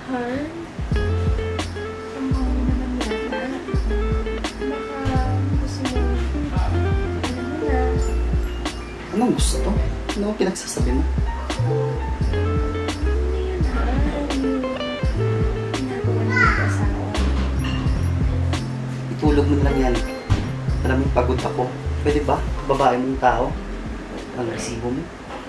Heart? Ang mahal naman yata. Baka gusto mo, ano mo na. Anong gusto? Ano ang pinagsasabi mo? Ano yun, Heart? Ginagawa ng mag-asawa. Itulog mo na lang yan. Maraming pagod ako. Pwede ba? Babae mong tao. Ang resibo mo.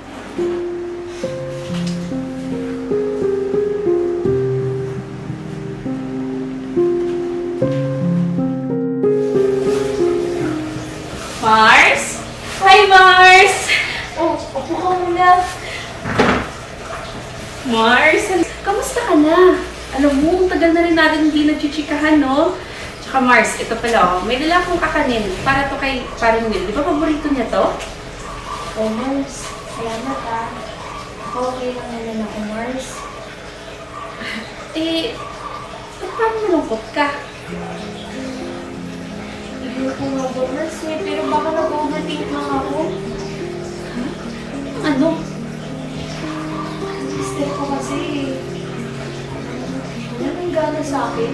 Mars? Hi, Mars! Oh, upo ka muna. Mars, kamusta ka na? Alam mo, ang tagal na rin natin hindi nagchichikahan, no? Tsaka Mars, ito pala, oh, may dala akong kakanin para to kay Paring Will. Di ba paborito niya to? Oh, Mars. Salamat ah. Okay lang naman ako, Mars. Eh, paano malungkot ka? Hindi ko nga ba, Mars eh. Pero baka nag-overthink lang ako. Ano? Sister ko kasi wala nang gana sa akin.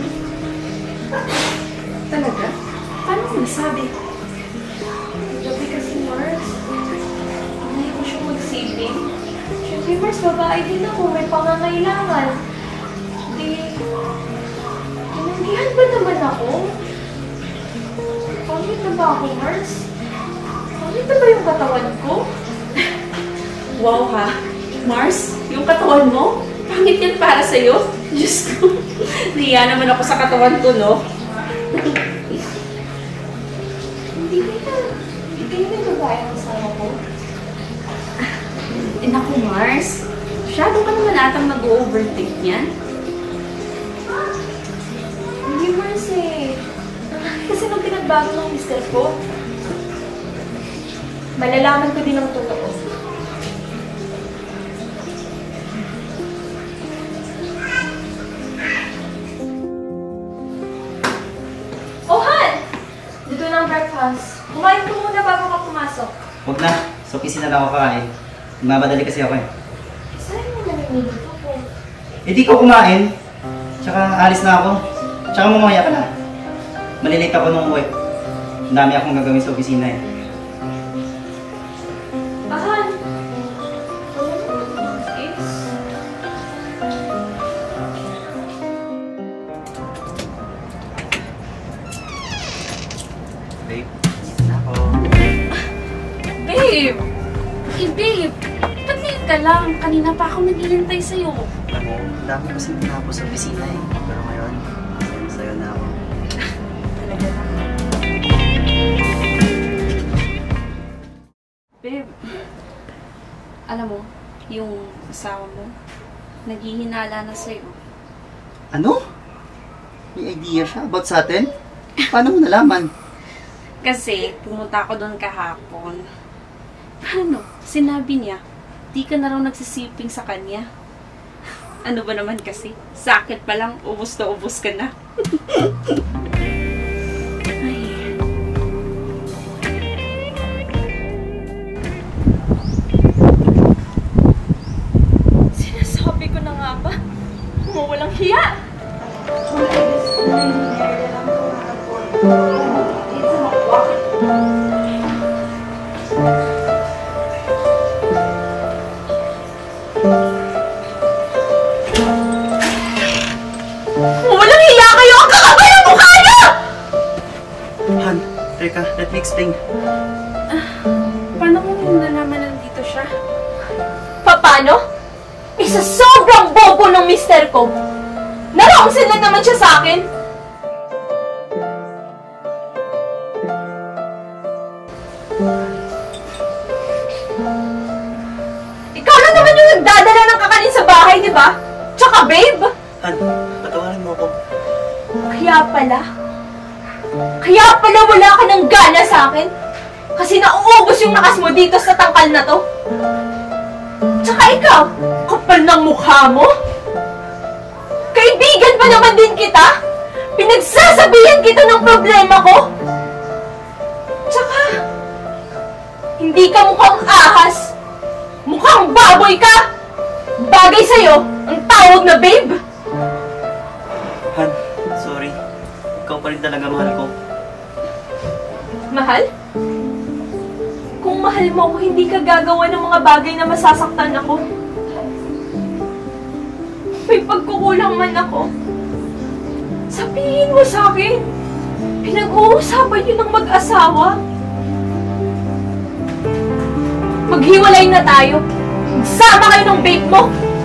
Talaga? Paano mo nasabi? Gabi kasi, Mars. Hindi ko siya mag-saving. Siyempre, Mars, babae din ako. May pangangailangan. Tinanggihan ba naman ako? Pangit na ba ako, Mars? Pangit na ba yung katawan ko? Wow ha? Mars, yung katawan mo? Pangit yan para sa'yo? Diyos ko. Nahiya naman ako sa katawan ko, no? Hindi kayo may babae ang asawa ko. Eh naku, Mars. Masyado ka naman atang nag-overthink yan. Hindi, Mars eh. Kasi nung pinagbago ng mister ko, malalaman ko din ang totoo. Oh, Han! Dito na ang breakfast. Kumain ko muna bago ka pumasok. Huwag na. Sa opisina lang ako kakain. Nagmamadali kasi ako eh. Saan mo namimili ko? Eh di ko kumain. Tsaka alis na ako. Tsaka mamaya ka na. Malilate ako nung uwi. Ang dami akong gagawin sa opisina eh. Han! Kiss? Babe, dito na ako. Babe! Eh, babe! Ba't ngayon ka lang? Kanina pa ako naghihintay sa'yo. Alam mo, ang dami kasi tinapos sa opisina eh. Pero ngayon, sayo na ako. Talaga na. Babe, alam mo, yung asawa mo, naghihinala na sa'yo. Ano? May idea siya about sa atin? Paano mo nalaman? Kasi, pumunta ako doon kahapon. Paano? Sinabi niya, di ka na raw nagsisiping sa kanya. Ano ba naman kasi? Sakit pa lang, ubos na ubos ka na. Ay. Sinasabi ko na nga ba? Walang hiya! Walang hiya kayo! Ang kakabay ang mukha niyo! Han, teka, let me explain. Paano mo nalaman nandito siya? Paano? Isa sobrang bobo ng mister ko. Naraungsin na naman siya sa akin. Ikaw lang naman yung nagdadala ng kakanin sa bahay, di ba? Tsaka babe. Han, patawarin mo ako. Kaya pala wala ka ng gana sa akin. Kasi nauubos yung lakas mo dito sa tangkal na to. Tsaka ikaw, kapal ng mukha mo. Kaibigan pa naman din kita. Pinagsasabihan kita ng problema ko. Tsaka, hindi ka mukhang ahas. Mukhang baboy ka. Bagay sa'yo ang tawag na babe. pa rin talaga mahal ko. Mahal? Kung mahal mo ako, hindi ka gagawa ng mga bagay na masasaktan ako. May pagkukulang man ako. Sabihin mo sa akin. Pinag-uusapan yun ng mag-asawa. Maghiwalay na tayo. Magsama kayo ng babe mo.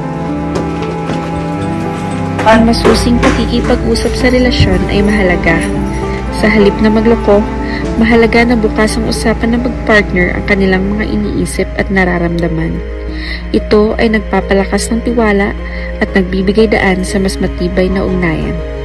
Ang masusing pakikipag-usap sa relasyon ay mahalaga. Sa halip na magloko, mahalaga na bukas ang usapan ng mag-partner ang kanilang mga iniisip at nararamdaman. Ito ay nagpapalakas ng tiwala at nagbibigay daan sa mas matibay na ugnayan.